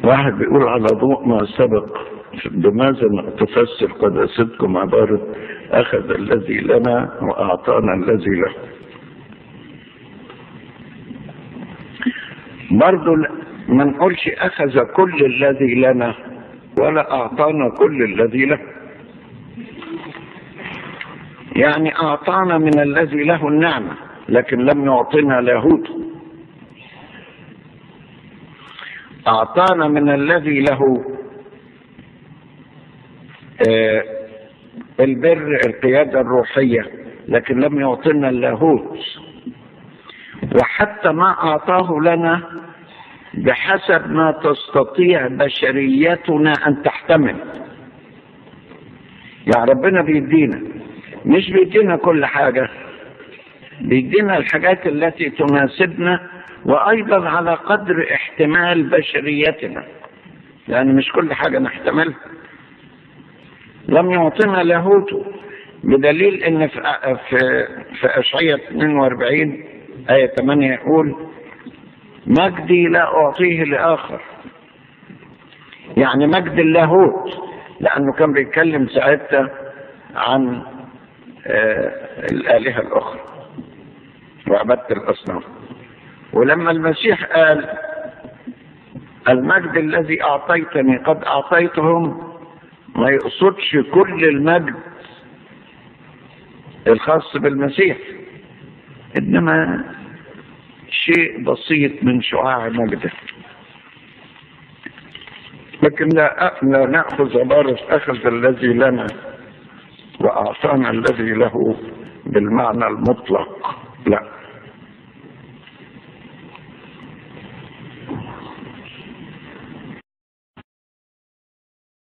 واحد بيقول على ضوء ما سبق، بماذا تفسر قداستكم عبارة أخذ الذي لنا وأعطانا الذي له؟ برضو ما نقولش أخذ كل الذي لنا ولا أعطانا كل الذي له، يعني أعطانا من الذي له النعمة لكن لم يعطنا لاهوته. أعطانا من الذي له البر، القيادة الروحية، لكن لم يعطنا اللاهوت. وحتى ما أعطاه لنا بحسب ما تستطيع بشريتنا أن تحتمل. يعني ربنا بيدينا، مش بيدينا كل حاجة، بيدينا الحاجات التي تناسبنا وأيضا على قدر احتمال بشريتنا، يعني مش كل حاجة نحتملها. لم يعطنا لاهوته، بدليل ان في اشعياء 42 آية 8 يقول مجدي لا أعطيه لآخر، يعني مجد اللاهوت، لأنه كان بيتكلم ساعتها عن الآلهة الأخرى وعبادة الأصنام. ولما المسيح قال المجد الذي أعطيتني قد أعطيتهم، ما يقصدش كل المجد الخاص بالمسيح، إنما شيء بسيط من شعاع مجده. لكن لا نأخذ عبارة أخذ الذي لنا وأعطانا الذي له بالمعنى المطلق، لا.